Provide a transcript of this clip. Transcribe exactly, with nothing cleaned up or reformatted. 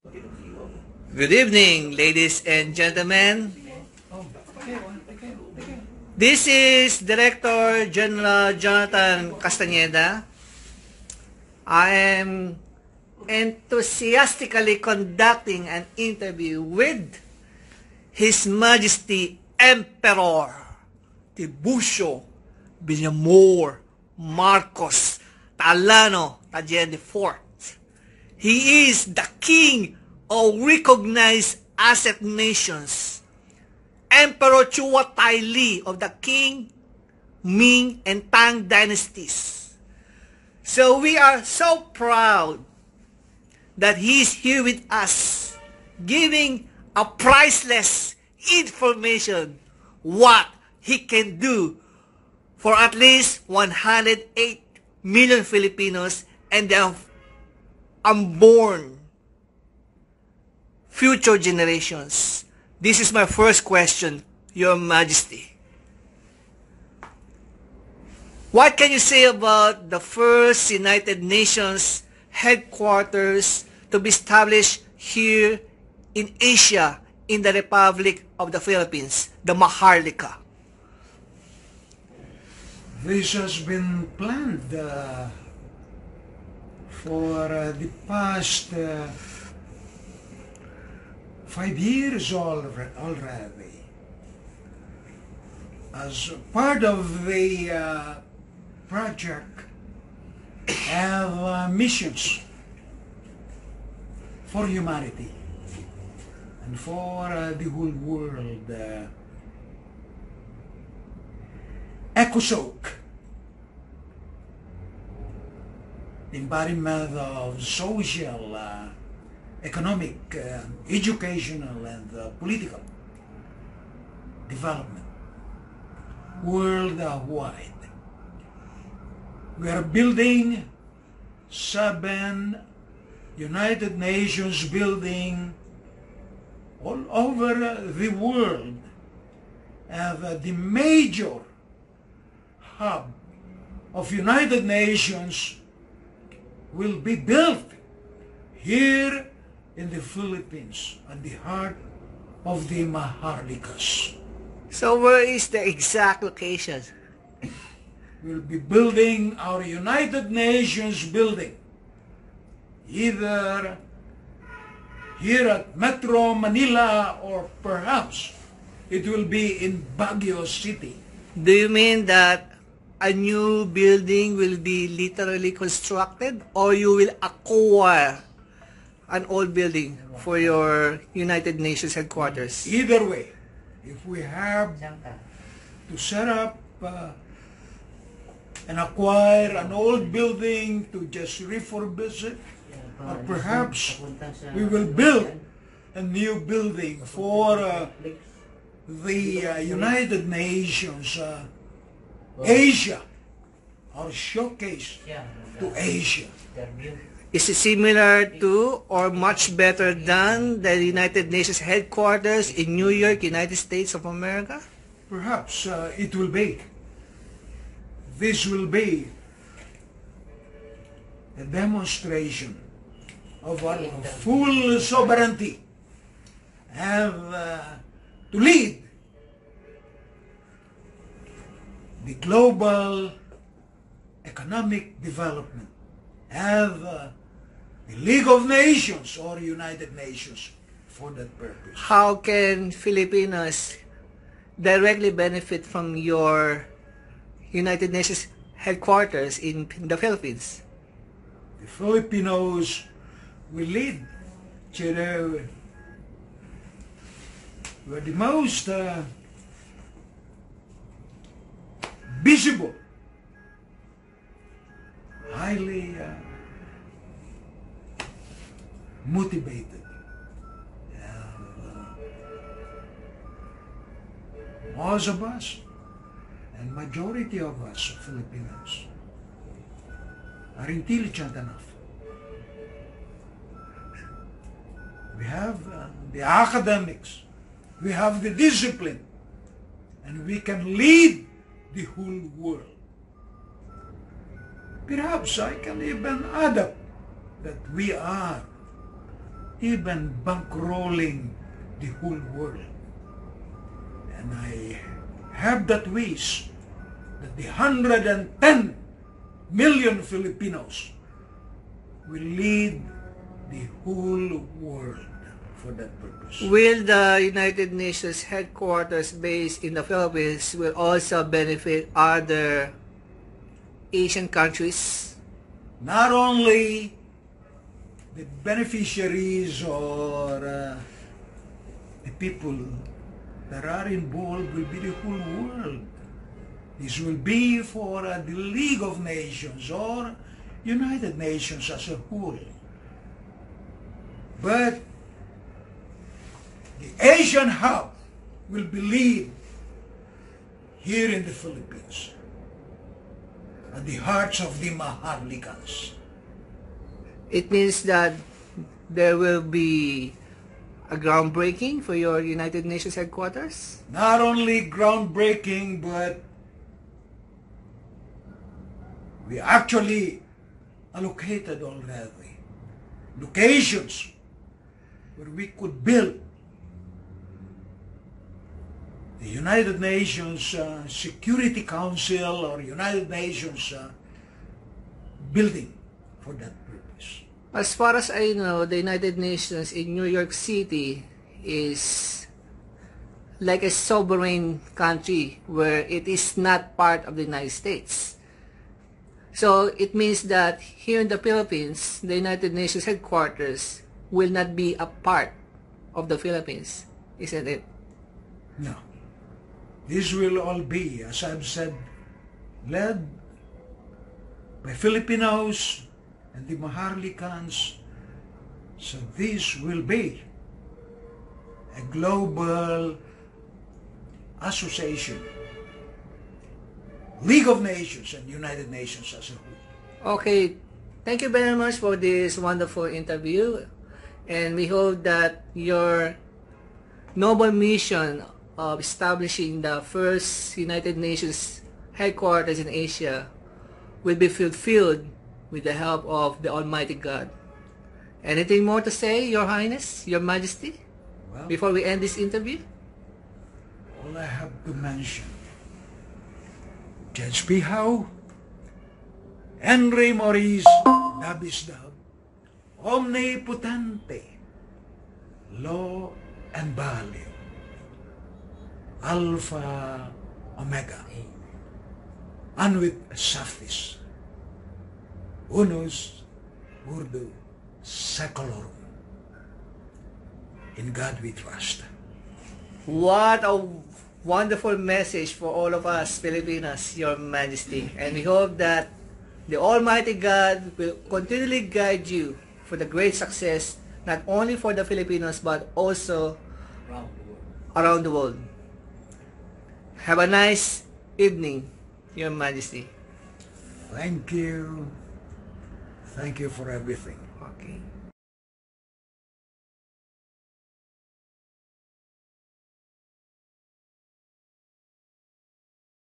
Good evening, ladies and gentlemen. This is Director General Jonathan Castañeda. I am enthusiastically conducting an interview with His Majesty Emperor Tiburcio Villamor Marcos Talano Tallien the fourth. He is the king of recognized asset nations, Emperor Chua Tai Li of the Qing, Ming, and Tang dynasties. So we are so proud that he is here with us, giving a priceless information what he can do for at least one hundred eight million Filipinos and their unborn future generations. This is my first question, Your Majesty. What can you say about the first United Nations headquarters to be established here in Asia, in the Republic of the Philippines, the Maharlika? This has been planned uh, for uh, the past uh, five years already. As part of the uh, project have uh, missions for humanity and for uh, the whole world. Uh, ECOSOC, the embodiment of social, uh, economic, uh, educational, and uh, political development worldwide. We are building seven United Nations building all over the world, and uh, the major hub of United Nations will be built here in the Philippines, at the heart of the Maharlikas. So where is the exact location? We'll be building our United Nations building either here at Metro Manila, or perhaps it will be in Baguio City. Do you mean that a new building will be literally constructed, or you will acquire an old building for your United Nations headquarters? Either way, if we have to set up uh, and acquire an old building to just refurbish it, or perhaps we will build a new building for uh, the uh, United Nations uh, Asia, or showcase to Asia. Is it similar to or much better than the United Nations headquarters in New York, United States of America? Perhaps uh, it will be. This will be a demonstration of our full sovereignty and uh, to lead the global economic development, have uh, the League of Nations or United Nations for that purpose. How can Filipinos directly benefit from your United Nations headquarters in the Philippines? The Filipinos will lead. You know, we're the most uh, visible, highly uh, motivated, and uh, most of us, and majority of us Filipinos, are intelligent enough. We have uh, the academics, we have the discipline, and we can lead the whole world. Perhaps I can even add up that we are even bankrolling the whole world. And I have that wish that the one hundred ten million Filipinos will lead the whole world for that purpose. Will the United Nations headquarters based in the Philippines will also benefit other Asian countries? Not only the beneficiaries or uh, the people that are involved will be the whole world. This will be for uh, the League of Nations or United Nations as a whole. But the Asian hub will be led here in the Philippines, at the hearts of the Maharlikans. It means that there will be a groundbreaking for your United Nations headquarters? Not only groundbreaking, but we actually allocated already locations where we could build the United Nations uh, Security Council or United Nations uh, building for that purpose. As far as I know, the United Nations in New York City is like a sovereign country where it is not part of the United States. So it means that here in the Philippines, the United Nations headquarters will not be a part of the Philippines, isn't it? No. This will all be, as I've said, led by Filipinos and the Maharlikans. So this will be a global association, League of Nations and United Nations as a whole. Okay, thank you very much for this wonderful interview, and we hope that your noble mission of establishing the first United Nations headquarters in Asia will be fulfilled with the help of the Almighty God. Anything more to say, Your Highness, Your Majesty, Well, before we end this interview? all I have to mention, Judge Pihaw, Henry Maurice Dabisdab, omnipotente, law and value, Alpha Omega, Anuit Saftis, Unus Urdu Secolorum. In God we trust. What a wonderful message for all of us Filipinos, Your Majesty. And we hope that the Almighty God will continually guide you for the great success, not only for the Filipinos, but also around the world. Have a nice evening, Your Majesty. Thank you. Thank you for everything. Okay.